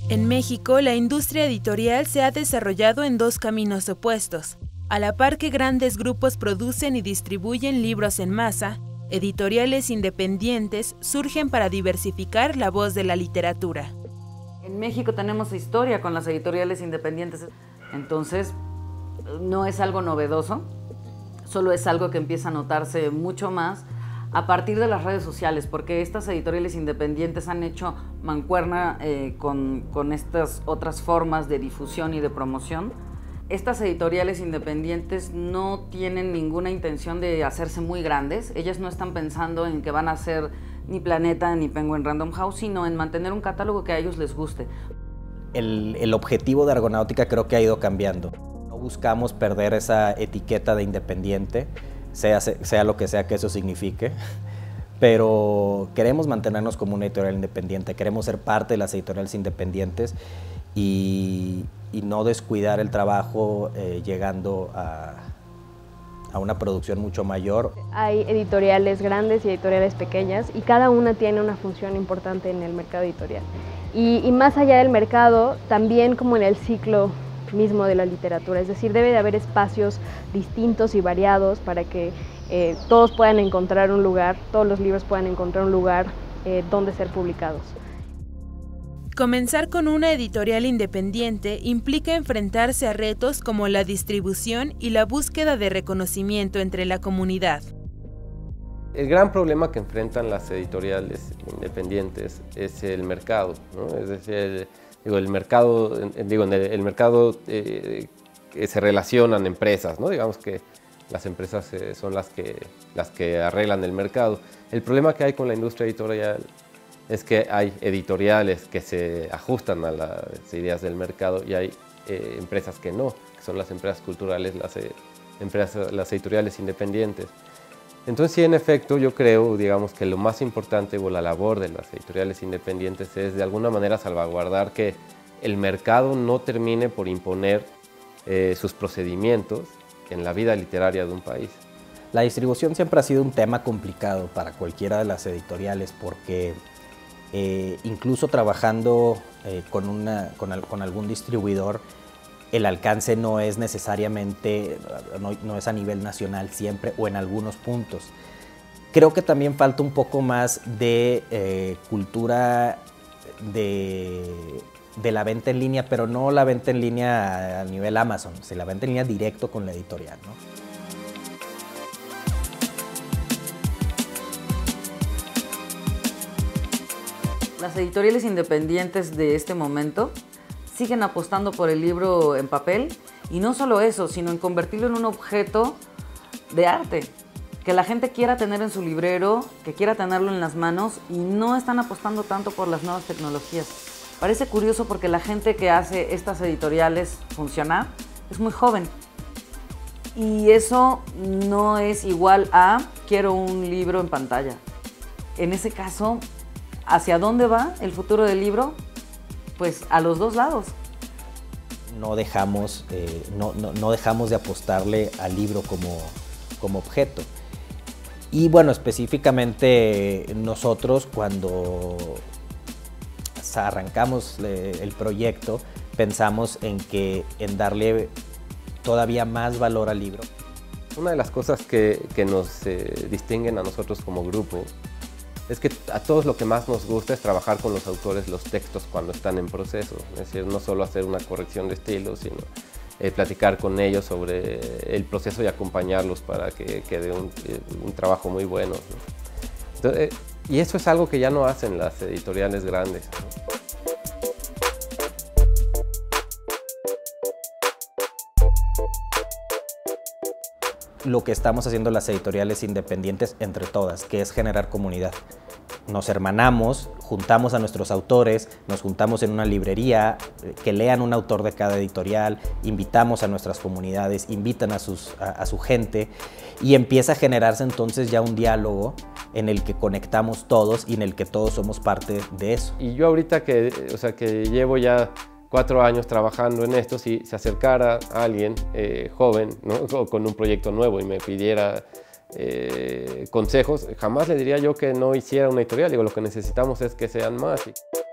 En México, la industria editorial se ha desarrollado en dos caminos opuestos. A la par que grandes grupos producen y distribuyen libros en masa, editoriales independientes surgen para diversificar la voz de la literatura. En México tenemos historia con las editoriales independientes, entonces no es algo novedoso, solo es algo que empieza a notarse mucho más a partir de las redes sociales, porque estas editoriales independientes han hecho mancuerna con estas otras formas de difusión y de promoción. Estas editoriales independientes no tienen ninguna intención de hacerse muy grandes, ellas no están pensando en que van a ser ni Planeta ni Penguin Random House, sino en mantener un catálogo que a ellos les guste. El objetivo de Argonáutica creo que ha ido cambiando. No buscamos perder esa etiqueta de independiente, sea lo que sea que eso signifique, pero queremos mantenernos como una editorial independiente, queremos ser parte de las editoriales independientes y no descuidar el trabajo llegando a una producción mucho mayor. Hay editoriales grandes y editoriales pequeñas y cada una tiene una función importante en el mercado editorial. Y más allá del mercado, también como en el ciclo mismo de la literatura, es decir, debe de haber espacios distintos y variados para que todos puedan encontrar un lugar, todos los libros puedan encontrar un lugar donde ser publicados. Comenzar con una editorial independiente implica enfrentarse a retos como la distribución y la búsqueda de reconocimiento entre la comunidad. El gran problema que enfrentan las editoriales independientes es el mercado, ¿no? Es decir, el mercado se relacionan empresas, ¿no? Digamos que las empresas son las que arreglan el mercado. El problema que hay con la industria editorial es que hay editoriales que se ajustan a las ideas del mercado y hay empresas que no, que son las empresas culturales, las editoriales independientes. Entonces, sí, en efecto, yo creo, digamos, que lo más importante o la labor de las editoriales independientes es de alguna manera salvaguardar que el mercado no termine por imponer sus procedimientos en la vida literaria de un país. La distribución siempre ha sido un tema complicado para cualquiera de las editoriales porque incluso trabajando con algún distribuidor, el alcance no es necesariamente, no es a nivel nacional siempre o en algunos puntos. Creo que también falta un poco más de cultura de la venta en línea, pero no la venta en línea a nivel Amazon, sino la venta en línea directo con la editorial, ¿no? Las editoriales independientes de este momento siguen apostando por el libro en papel y no solo eso, sino en convertirlo en un objeto de arte que la gente quiera tener en su librero, que quiera tenerlo en las manos y no están apostando tanto por las nuevas tecnologías. Parece curioso porque la gente que hace estas editoriales funcionar es muy joven y eso no es igual a quiero un libro en pantalla. En ese caso, ¿hacia dónde va el futuro del libro? Pues a los dos lados. No dejamos de apostarle al libro como objeto. Y bueno, específicamente nosotros cuando arrancamos el proyecto pensamos en darle todavía más valor al libro. Una de las cosas que nos distinguen a nosotros como grupo es que a todos lo que más nos gusta es trabajar con los autores los textos cuando están en proceso. Es decir, no solo hacer una corrección de estilo, sino platicar con ellos sobre el proceso y acompañarlos para que quede un trabajo muy bueno, ¿no? Entonces, y eso es algo que ya no hacen las editoriales grandes, ¿no? Lo que estamos haciendo las editoriales independientes entre todas, que es generar comunidad. Nos hermanamos, juntamos a nuestros autores, nos juntamos en una librería, que lean un autor de cada editorial, invitamos a nuestras comunidades, invitan a su gente y empieza a generarse entonces ya un diálogo en el que conectamos todos y en el que todos somos parte de eso. Y yo ahorita que llevo ya 4 años trabajando en esto, si se acercara a alguien joven, ¿no? Con un proyecto nuevo y me pidiera consejos, jamás le diría yo que no hiciera una editorial. Digo, lo que necesitamos es que sean más.